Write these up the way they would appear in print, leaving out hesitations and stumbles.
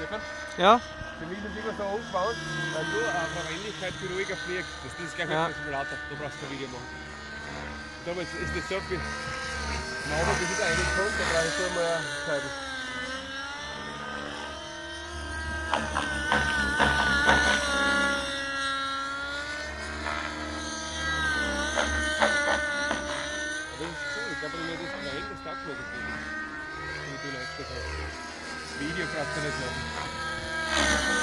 Stefan? Ja? Für mich ist das immer so aufgebaut, weil du auf der Wendigkeit viel ruhiger fliegst. Das ist gleich ein Simulator, du brauchst kein Video machen. Aber jetzt ist das so viel. Nein, das ist eigentlich schon, da brauche ich schon mal Scheiben. Aber das ist cool, ich glaube, wenn mir das klein, das taugt mir das nicht. Wie du leistet hast. Video brauchst du nicht machen.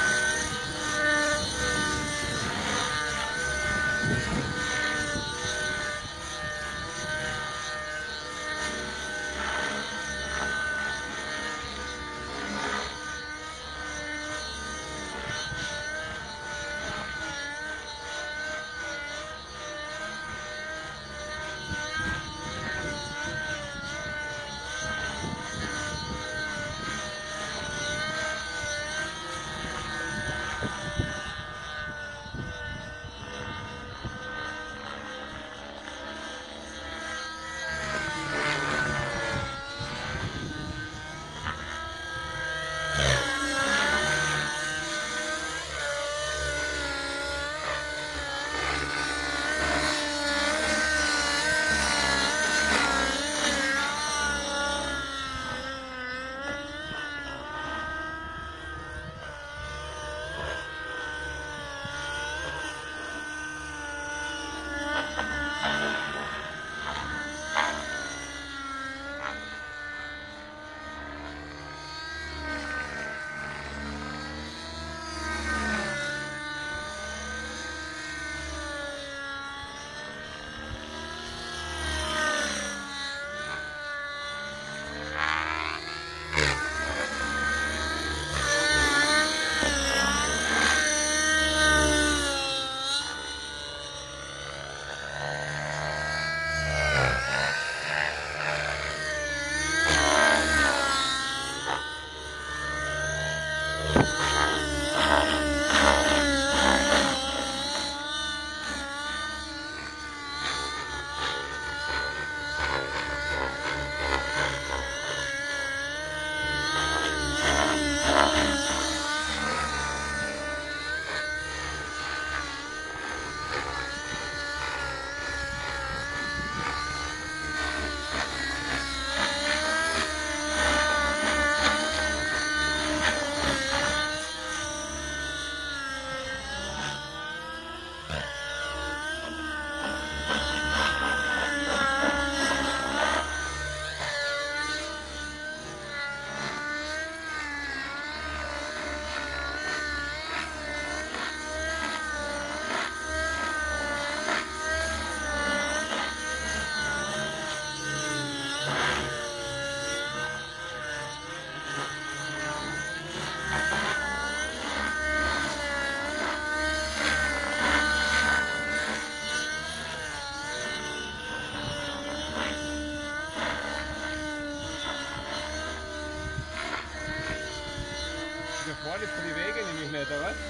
Vorne für die Wege nämlich nicht, oder was?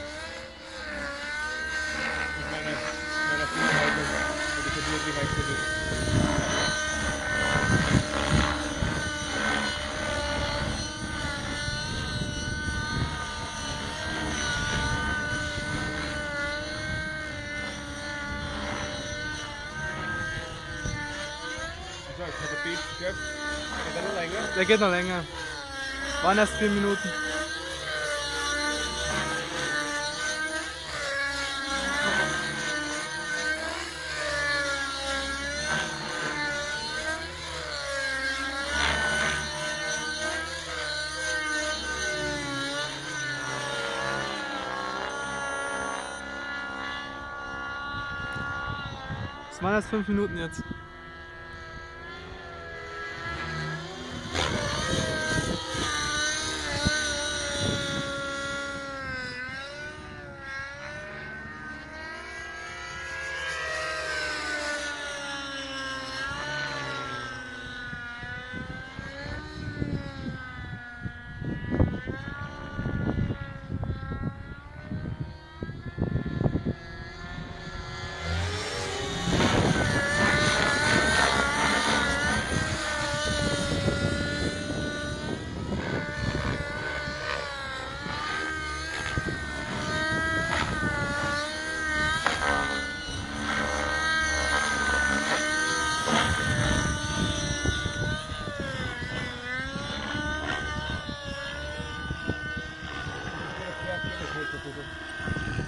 Mit meiner Flughaltung, oder Verbindlichkeit für das. So, jetzt hat der Beat, gell? Geht der noch länger? Der geht noch länger. Waren erst 4 Minuten. Es waren erst 5 Minuten jetzt.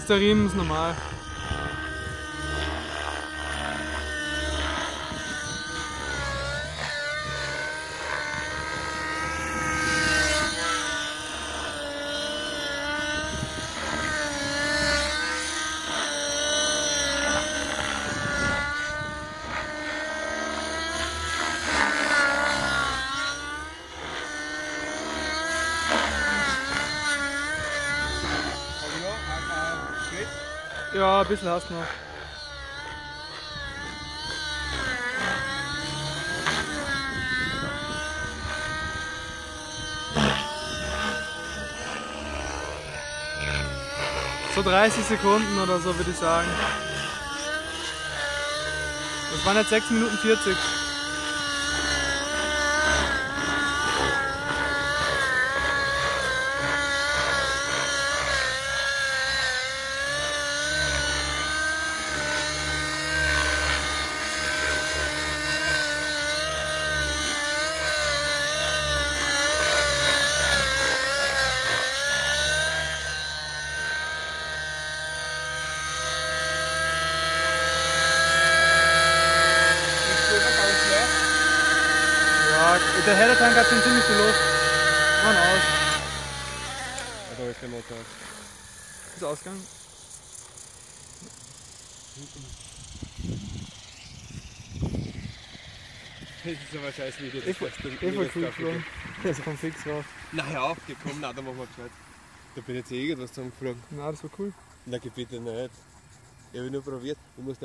Ist der Riemen ist normal. Ja, ein bisschen hast du noch. So 30 Sekunden oder so würde ich sagen. Das waren jetzt 6 Minuten 40. Ja, der Hellertank hat schon ziemlich viel Luft. Mann aus. Ja, da ist der Motor. Ist ausgegangen? Das ist aber scheiß Video. Voll cool geflogen. Das kommt fix raus. Naja, aufgekommen, nein, da machen wir gescheit. Da bin jetzt irgendwas zusammengeflogen. Na, das war cool. Na, geh bitte nicht. Ich habe nur probiert. Ich muss